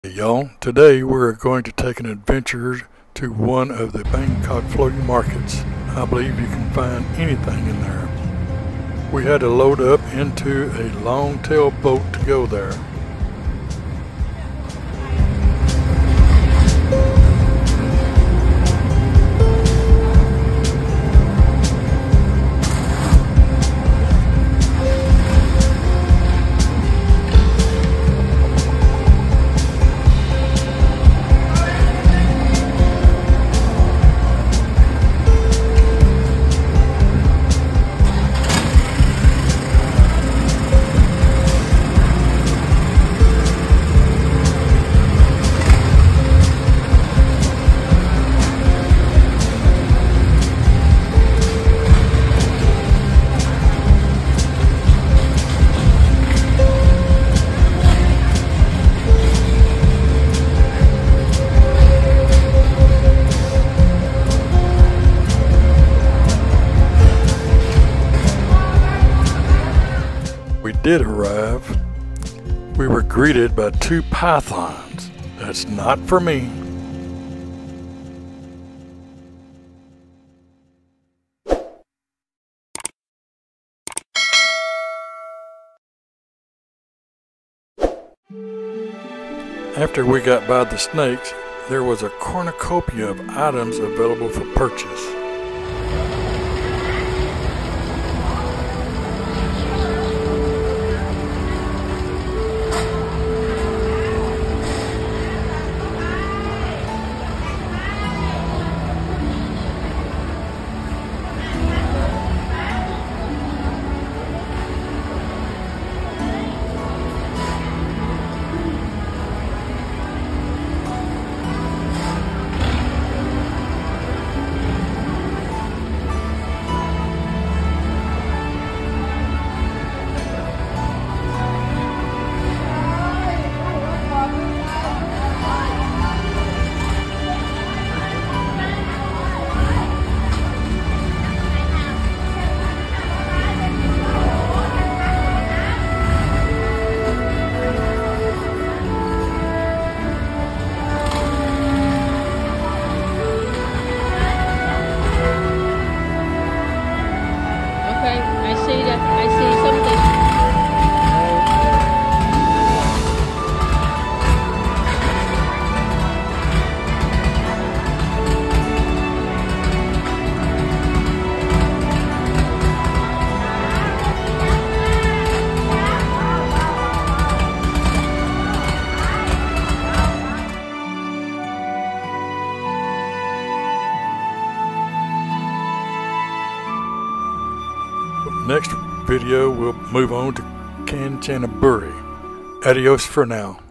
Hey y'all, today we're going to take an adventure to one of the Bangkok floating markets. I believe you can find anything in there. We had to load up into a long-tail boat to go there. We did arrive. We were greeted by two pythons. That's not for me. After we got by the snakes, there was a cornucopia of items available for purchase. I see something. Next video we'll move on to Kanchanaburi. Adios for now.